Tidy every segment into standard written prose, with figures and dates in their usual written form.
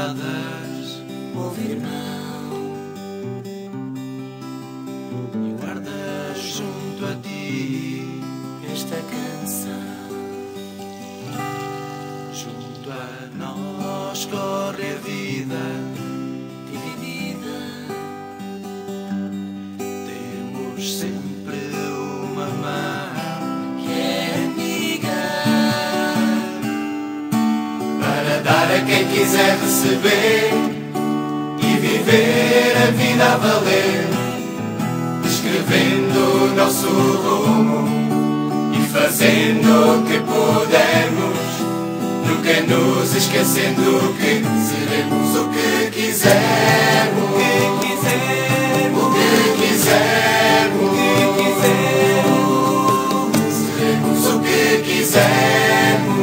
estradas, ouve, irmão. e guardas junto a ti Esta canção, junto a nós corre a vida dividida, temos sempre uma mão que é amiga, para dar a quem quiser receber e viver a vida a valer, escrevendo o nosso rumo e fazendo o que pudermos, nunca nos esquecendo que seremos o que quisermos, o que quisermos, seremos o que quisermos.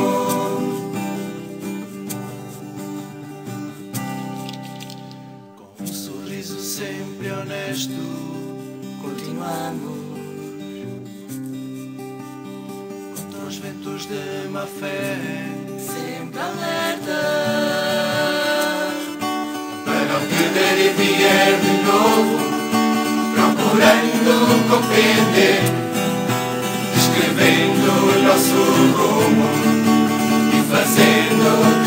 Com um sorriso sempre honesto, continuamos. contra os ventos de má fé, Sempre alerta, para o que der e vier de novo, procurando compreender, escrevendo o nosso rumo e fazendo